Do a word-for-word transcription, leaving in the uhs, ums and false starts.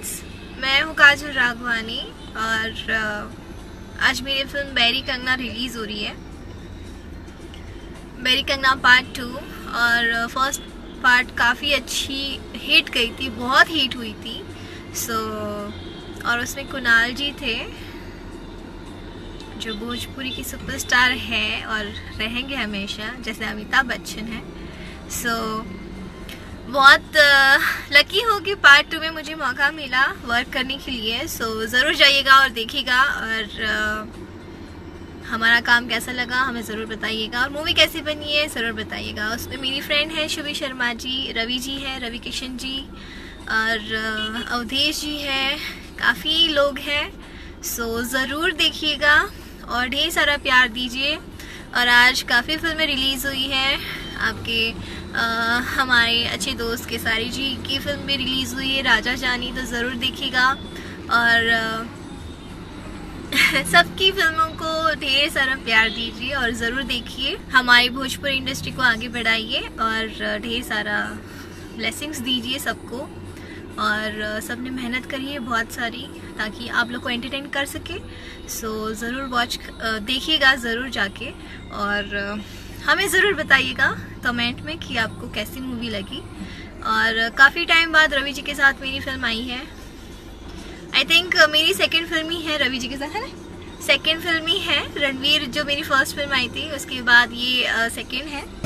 Friends, मैं हूँ काजल राघवानी और आज मेरी फिल्म बैरी कंगना रिलीज़ हो रही है। Bairi Kangana part two. और फर्स्ट पार्ट काफ़ी अच्छी हिट गई थी, बहुत हिट हुई थी। सो so, और उसमें कुणाल जी थे जो भोजपुरी की सुपरस्टार हैं और रहेंगे हमेशा, जैसे अमिताभ बच्चन हैं। सो so, बहुत लकी हो कि पार्ट टू में मुझे मौका मिला वर्क करने के लिए। सो so, ज़रूर जाइएगा और देखिएगा और uh, हमारा काम कैसा लगा हमें ज़रूर बताइएगा और मूवी कैसी बनी है ज़रूर बताइएगा। उसमें मेरी फ्रेंड है शुभी शर्मा जी, रवि जी है, रवि किशन जी और uh, अवधेश जी है, काफ़ी लोग हैं। सो so, ज़रूर देखिएगा और ढेर सारा प्यार दीजिए। और आज काफ़ी फिल्में रिलीज़ हुई हैं आपके आ, हमारे अच्छे दोस्त केसारी जी की फिल्म भी रिलीज़ हुई है राजा जानी, तो ज़रूर देखिएगा। और सबकी फिल्मों को ढेर सारा प्यार दीजिए और ज़रूर देखिए, हमारी भोजपुरी इंडस्ट्री को आगे बढ़ाइए और ढेर सारा ब्लेसिंग्स दीजिए सबको। और सबने मेहनत करी है बहुत सारी ताकि आप लोग को एंटरटेन कर सके। सो ज़रूर वॉच देखिएगा ज़रूर जाके और हमें ज़रूर बताइएगा कमेंट में कि आपको कैसी मूवी लगी। और काफ़ी टाइम बाद रवि जी के साथ मेरी फिल्म आई है। आई थिंक मेरी सेकंड फिल्म ही है रवि जी के साथ, है ना? सेकंड फिल्म ही है। रणवीर जो मेरी फर्स्ट फिल्म आई थी उसके बाद ये सेकंड है।